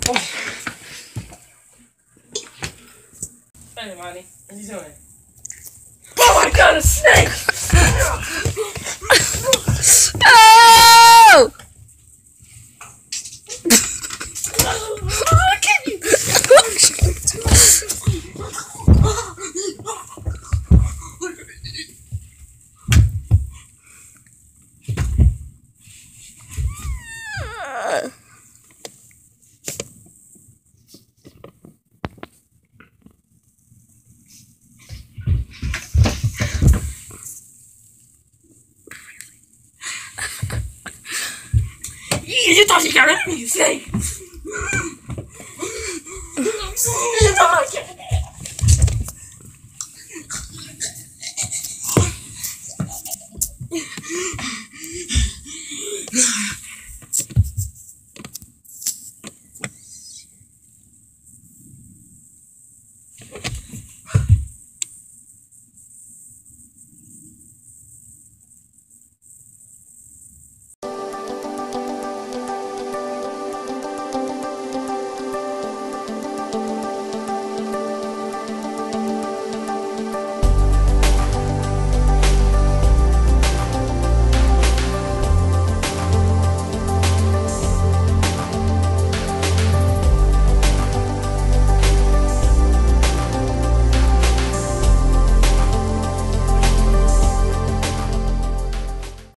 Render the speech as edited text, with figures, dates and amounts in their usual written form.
Hey, Monty, what are you doing? Oh my God, a snake! Oh! Look at you! You thought you got rid of me, you snake! You thought I